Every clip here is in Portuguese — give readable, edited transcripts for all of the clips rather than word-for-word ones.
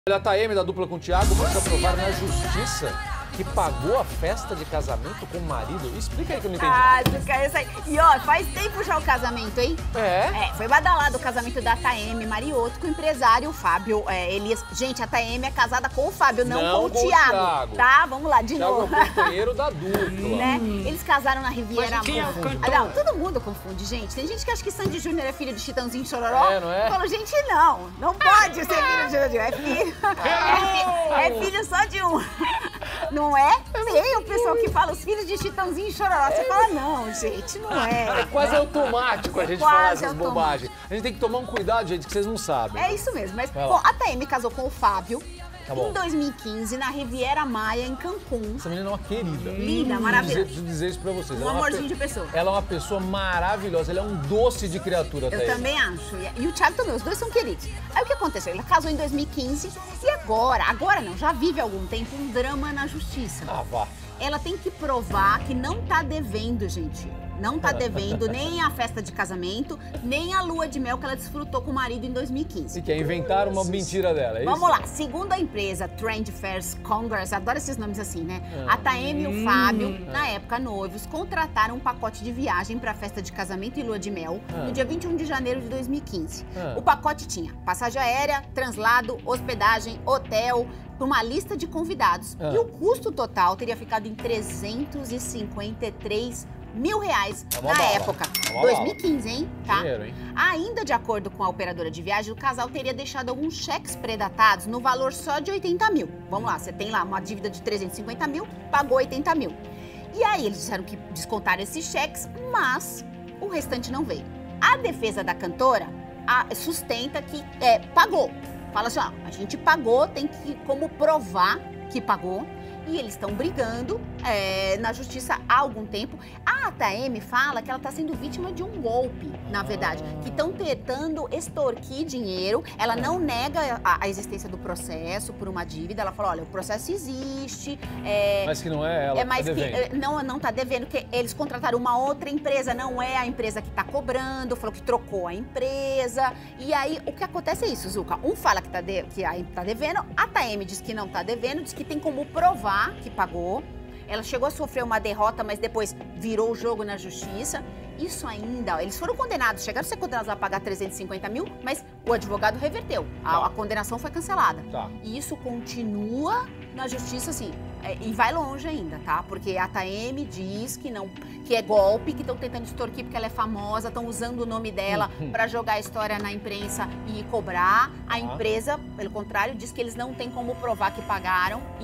Olha, a Taeme da dupla com o Thiago foi aprovar na justiça que pagou a festa de casamento com o marido. Explica aí que eu não entendi. Isso aí. E ó, faz tempo já o casamento, hein? Foi badalado o casamento da Taeme Mariotto com o empresário Fábio Elias. Gente, a Taeme é casada com o Fábio, não com o Thiago. Tá? Vamos lá, de novo. Thiago é o companheiro da dupla. Né? Eles casaram na Riviera Maya. Não, todo mundo confunde, gente. Tem gente que acha que Sandy Júnior é filho de Chitãozinho Chororó. Não é? Eu falo, gente, não pode ser filho de Chitãozinho. É filho só de um. Não é? Tem o pessoal que fala os filhos de Chitãozinho e Chororó. Você fala, não, gente, não é. É quase automático a gente falar essas bobagens. A gente tem que tomar um cuidado, gente, que vocês não sabem. É isso mesmo. Mas, bom, a Taeme casou com o Fábio em 2015, na Riviera Maya, em Cancún. Essa menina é uma querida. Linda, maravilhosa. Preciso dizer isso pra vocês. Um amorzinho de pessoa. Ela é uma pessoa maravilhosa, ela é um doce de criatura, Taeme. Eu também acho. E o Thiago também, os dois são queridos. Aí o que aconteceu? Ele casou em 2015 e agora não, já vive há algum tempo um drama na justiça. Ah, vá. Ela tem que provar que não tá devendo, gente. Não tá devendo nem a festa de casamento, nem a lua de mel que ela desfrutou com o marido em 2015. E quer inventar uma mentira dela, é isso? Vamos lá. Segundo a empresa Trend Fairs Congress, adoro esses nomes assim, né? A Taeme e o Fábio, na época noivos, contrataram um pacote de viagem para a festa de casamento e lua de mel no dia 21 de janeiro de 2015. O pacote tinha passagem aérea, translado, hospedagem, hotel, uma lista de convidados. E o custo total teria ficado em R$353 mil na época. 2015, hein? Tá? Dinheiro, hein? Ainda de acordo com a operadora de viagem, o casal teria deixado alguns cheques predatados no valor só de 80 mil. Vamos lá, você tem lá uma dívida de 350 mil, pagou 80 mil. E aí eles disseram que descontaram esses cheques, mas o restante não veio. A defesa da cantora sustenta que pagou. Fala assim, ó, a gente pagou, tem que como provar que pagou. E eles estão brigando na justiça há algum tempo. A Taeme fala que ela está sendo vítima de um golpe, na verdade. Que estão tentando extorquir dinheiro. Ela não nega a existência do processo por uma dívida. Ela fala, olha, o processo existe. Mas que não é ela mas tá devendo. Que não está devendo, que eles contrataram uma outra empresa. Não é a empresa que está cobrando. Falou que trocou a empresa. E aí, o que acontece é isso, Zucca. Um fala que tá devendo. A Taeme diz que não está devendo. Diz que tem como provar que pagou. Ela chegou a sofrer uma derrota, mas depois virou o jogo na justiça. Isso ainda, eles foram condenados, chegaram a ser condenados a pagar 350 mil, mas o advogado reverteu. A condenação foi cancelada. E isso continua na justiça, assim, e vai longe ainda, tá? Porque a Taeme diz que é golpe, que estão tentando extorquir porque ela é famosa, estão usando o nome dela para jogar a história na imprensa e cobrar. A empresa, pelo contrário, diz que eles não têm como provar que pagaram e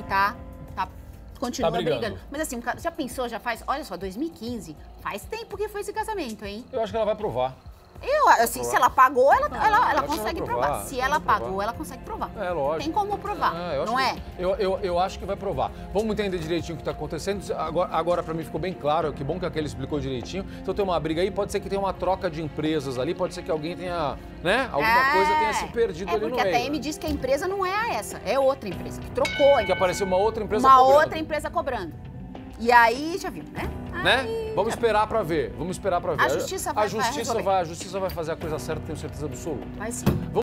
continua brigando. Mas assim, já pensou, olha só, 2015, faz tempo que foi esse casamento, hein? Eu acho que ela vai provar. Assim, se ela pagou, ela consegue provar. Se ela pagou, ela consegue provar. É, lógico. Tem como provar, não é? Eu acho que vai provar. Vamos entender direitinho o que está acontecendo. Agora para mim ficou bem claro, que bom que aquele explicou direitinho. Então tem uma briga aí, pode ser que tenha uma troca de empresas ali, pode ser que alguém tenha, né, alguma coisa tenha se perdido ali no meio. Porque a Taeme diz que a empresa não é essa, é outra empresa, que trocou. Que apareceu uma outra empresa cobrando. Uma outra empresa cobrando. E aí, já viu, né? Vamos esperar pra ver. Vamos esperar pra ver. A justiça vai fazer a coisa certa, tenho certeza absoluta. Vai sim.